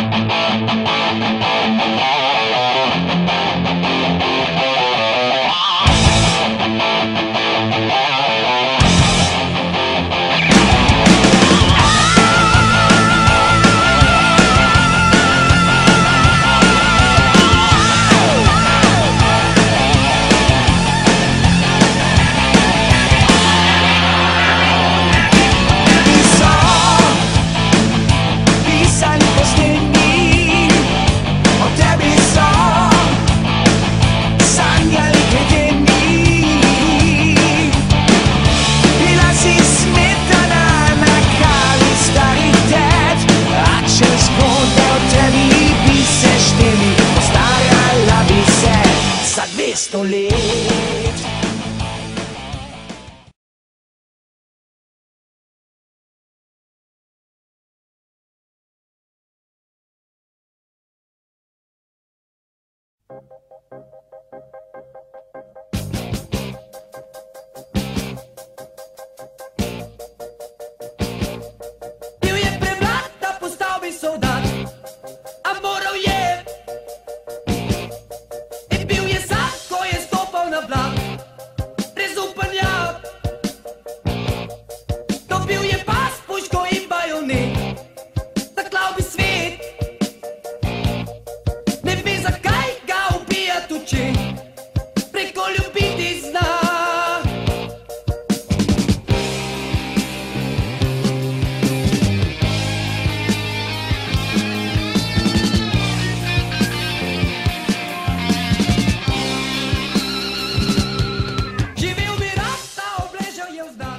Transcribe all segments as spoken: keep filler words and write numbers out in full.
Bil je premlad, da postal bi soldat, a moral je. In bil je sam, ko je stopal na vlak, brez upanja. Dobil je pas, puško in bajonet, zaklal bi svet. Ne ve, zakaj ga ubijat uči, preko ljubiti zna. Živel bi rad, ta obležal je vzdan.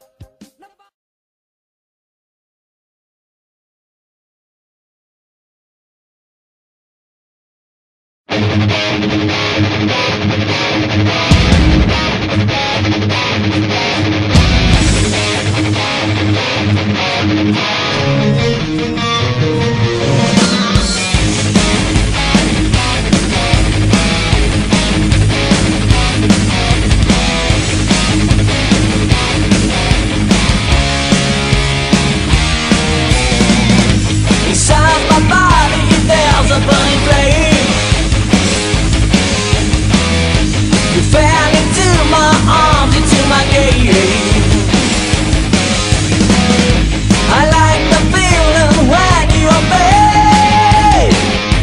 Inside my body there's a burning flame. You fell into my arms, into my game. I like the feeling when you're babe.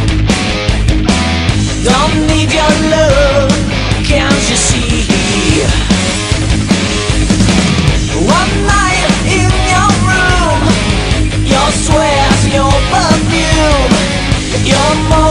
Don't need your love, can't you see? One night in your room, your sweat, your perfume, your more.